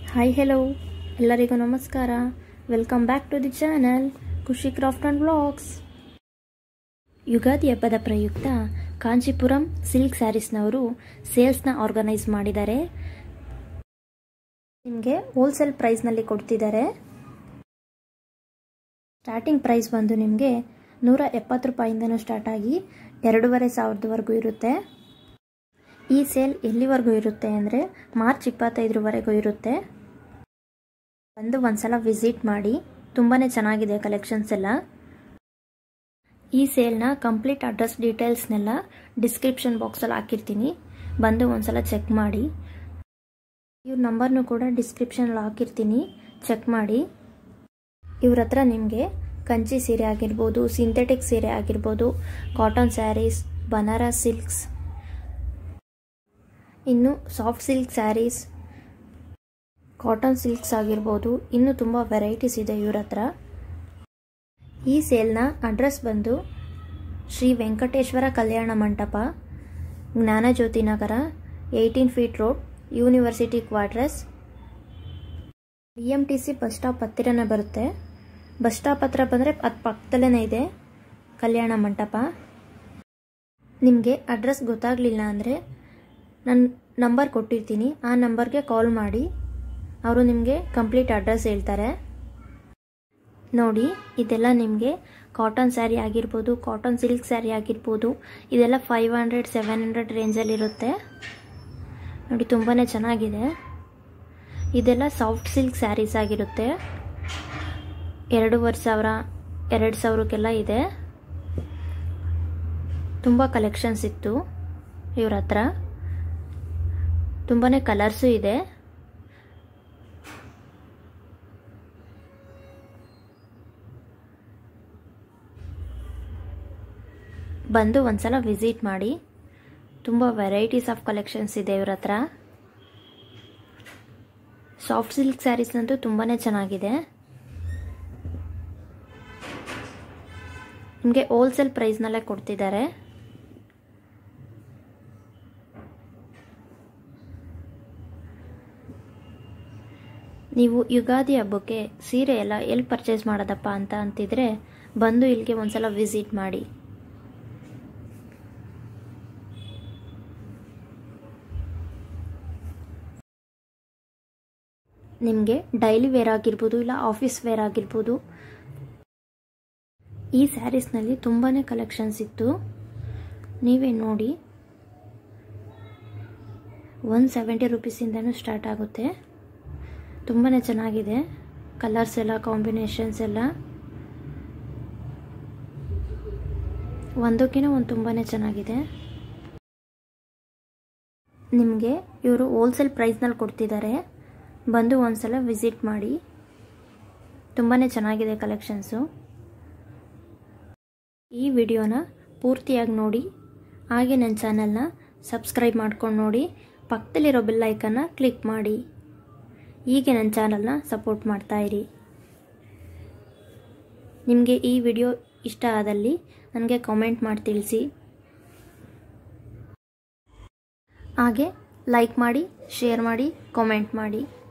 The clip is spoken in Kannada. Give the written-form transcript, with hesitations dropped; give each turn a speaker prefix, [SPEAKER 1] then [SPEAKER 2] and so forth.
[SPEAKER 1] ಹಾಯ್ ಹೆಲೋ ಎಲ್ಲರಿಗೂ ನಮಸ್ಕಾರ. Welcome back to the channel Khushi craft and vlogs. Ugadi ಹಬ್ಬದ ಪ್ರಯುಕ್ತ ಕಾಂಚೀಪುರಂ ಸಿಲ್ಕ್ ಸ್ಯಾರೀಸ್ನವರು ಸೇಲ್ಸ್ನ ಆರ್ಗನೈಸ್ ಮಾಡಿದ್ದಾರೆ. ನಿಮಗೆ ಹೋಲ್ಸೇಲ್ ಪ್ರೈಸ್ನಲ್ಲಿ ಕೊಡ್ತಿದ್ದಾರೆ. ಸ್ಟಾರ್ಟಿಂಗ್ ಪ್ರೈಸ್ ಬಂದು ನಿಮಗೆ 170 ರೂಪಾಯಿಂದನೂ ಸ್ಟಾರ್ಟ್ ಆಗಿ 2500ವರೆಗೂ ಇರುತ್ತೆ. ಈ ಸೇಲ್ ಎಲ್ಲಿವರೆಗೂ ಇರುತ್ತೆ ಅಂದರೆ ಮಾರ್ಚ್ 25ರವರೆಗೂ ಇರುತ್ತೆ. ಬಂದು ಒಂದ್ಸಲ ವಿಸಿಟ್ ಮಾಡಿ, ತುಂಬಾ ಚೆನ್ನಾಗಿದೆ ಕಲೆಕ್ಷನ್ಸ್ ಎಲ್ಲ. ಈ ಸೇಲ್ನ ಕಂಪ್ಲೀಟ್ ಅಡ್ರೆಸ್ ಡೀಟೇಲ್ಸ್ನೆಲ್ಲ ಡಿಸ್ಕ್ರಿಪ್ಷನ್ ಬಾಕ್ಸಲ್ಲಿ ಹಾಕಿರ್ತೀನಿ, ಬಂದು ಒಂದ್ಸಲ ಚೆಕ್ ಮಾಡಿ. ಇವ್ರ ನಂಬರ್ನು ಕೂಡ ಡಿಸ್ಕ್ರಿಪ್ಷನಲ್ಲಿ ಹಾಕಿರ್ತೀನಿ, ಚೆಕ್ ಮಾಡಿ. ಇವ್ರ ಹತ್ರ ನಿಮಗೆ ಕಂಚಿ ಸೀರೆ ಆಗಿರ್ಬೋದು, ಸಿಂಥೆಟಿಕ್ ಸೀರೆ ಆಗಿರ್ಬೋದು, ಕಾಟನ್ ಸ್ಯಾರೀಸ್, ಬನಾರಸ್ ಸಿಲ್ಕ್ಸ್, ಇನ್ನು soft silk saris, cotton silks ಆಗಿರ್ಬೋದು, ಇನ್ನೂ ತುಂಬ ವೆರೈಟೀಸ್ ಇದೆ ಇವ್ರ ಹತ್ರ. ಈ ಸೇಲ್ನ ಅಡ್ರೆಸ್ ಬಂದು Shri Venkateshwara Kalyana Mantapa, Jnanajyothi Nagar, 18 feet road, university quarters, BMTC bus stop ಹತ್ತಿರನೇ ಬರುತ್ತೆ. ಬಸ್ ಸ್ಟಾಪ್ ಹತ್ರ ಬಂದರೆ ಅದು ಪಕ್ಕದಲ್ಲೇ ಇದೆ ಕಲ್ಯಾಣ ಮಂಟಪ. ನಿಮಗೆ ಅಡ್ರೆಸ್ ಗೊತ್ತಾಗಲಿಲ್ಲ ಅಂದರೆ ನನ್ನ ನಂಬರ್ ಕೊಟ್ಟಿರ್ತೀನಿ, ಆ ನಂಬರ್ಗೆ ಕಾಲ್ ಮಾಡಿ, ಅವರು ನಿಮಗೆ ಕಂಪ್ಲೀಟ್ ಅಡ್ರೆಸ್ ಹೇಳ್ತಾರೆ. ನೋಡಿ, ಇದೆಲ್ಲ ನಿಮಗೆ ಕಾಟನ್ ಸ್ಯಾರಿ ಆಗಿರ್ಬೋದು, ಕಾಟನ್ ಸಿಲ್ಕ್ ಸ್ಯಾರಿ ಆಗಿರ್ಬೋದು, ಇದೆಲ್ಲ 500-700 ರೇಂಜಲ್ಲಿರುತ್ತೆ. ನೋಡಿ, ತುಂಬಾ ಚೆನ್ನಾಗಿದೆ. ಇದೆಲ್ಲ ಸಾಫ್ಟ್ ಸಿಲ್ಕ್ ಸ್ಯಾರೀಸ್ ಆಗಿರುತ್ತೆ. 2500-2000ಕ್ಕೆಲ್ಲ ಇದೆ. ತುಂಬ ಕಲೆಕ್ಷನ್ಸ್ ಇತ್ತು ಇವ್ರ ಹತ್ರ, ತುಂಬಾ ಕಲರ್ಸು ಇದೆ. ಬಂದು ಒಂದ್ಸಲ ವಿಸಿಟ್ ಮಾಡಿ, ತುಂಬ ವೆರೈಟೀಸ್ ಆಫ್ ಕಲೆಕ್ಷನ್ಸ್ ಇದೆ ಇವ್ರ ಹತ್ರ. ಸಾಫ್ಟ್ ಸಿಲ್ಕ್ ಸ್ಯಾರೀಸ್ನಂತೂ ತುಂಬಾ ಚೆನ್ನಾಗಿದೆ. ನಿಮಗೆ ಹೋಲ್ಸೇಲ್ ಪ್ರೈಸ್ನಲ್ಲೇ ಕೊಡ್ತಿದ್ದಾರೆ. ನೀವು ಯುಗಾದಿ ಹಬ್ಬಕ್ಕೆ ಸೀರೆ ಎಲ್ಲ ಎಲ್ಲಿ ಪರ್ಚೇಸ್ ಮಾಡೋದಪ್ಪ ಅಂತ ಅಂತಿದ್ರೆ ಬಂದು ಇಲ್ಲಿಗೆ ಒಂದ್ಸಲ ವಿಸಿಟ್ ಮಾಡಿ. ನಿಮಗೆ ಡೈಲಿ ವೇರ್ ಆಗಿರ್ಬೋದು, ಇಲ್ಲ ಆಫೀಸ್ ವೇರ್ ಆಗಿರ್ಬೋದು. ಈ ಸ್ಯಾರೀಸ್ನಲ್ಲಿ ತುಂಬಾ ಕಲೆಕ್ಷನ್ಸ್ ಇತ್ತು, ನೀವೇ ನೋಡಿ. 170 ರೂಪೀಸಿಂದನೂ ಸ್ಟಾರ್ಟ್ ಆಗುತ್ತೆ. ತುಂಬಾ ಚೆನ್ನಾಗಿದೆ ಕಲರ್ಸ್ ಎಲ್ಲ, ಕಾಂಬಿನೇಷನ್ಸ್ ಎಲ್ಲ ಒಂದಕ್ಕಿಂತ ಒಂದು ತುಂಬಾ ಚೆನ್ನಾಗಿದೆ. ನಿಮಗೆ ಇವರು ಹೋಲ್ಸೇಲ್ ಪ್ರೈಸ್ನಲ್ಲಿ ಕೊಡ್ತಿದ್ದಾರೆ, ಬಂದು ಒಂದ್ಸಲ ವಿಸಿಟ್ ಮಾಡಿ. ತುಂಬಾ ಚೆನ್ನಾಗಿದೆ ಕಲೆಕ್ಷನ್ಸು. ಈ ವಿಡಿಯೋನ ಪೂರ್ತಿಯಾಗಿ ನೋಡಿ, ಹಾಗೆ ನನ್ನ ಚಾನಲ್ನ ಸಬ್ಸ್ಕ್ರೈಬ್ ಮಾಡ್ಕೊಂಡು ನೋಡಿ, ಪಕ್ಕದಲ್ಲಿರೋ ಬೆಲ್ ಐಕನ್ನ ಕ್ಲಿಕ್ ಮಾಡಿ. ಹೀಗೆ ನನ್ನ ಚಾನಲ್ನ ಸಪೋರ್ಟ್ ಮಾಡ್ತಾಯಿರಿ. ನಿಮಗೆ ಈ ವಿಡಿಯೋ ಇಷ್ಟ ಆದಲ್ಲಿ ನನಗೆ ಕಾಮೆಂಟ್ ಮಾಡಿ ತಿಳಿಸಿ. ಹಾಗೆ ಲೈಕ್ ಮಾಡಿ, ಶೇರ್ ಮಾಡಿ, ಕಾಮೆಂಟ್ ಮಾಡಿ.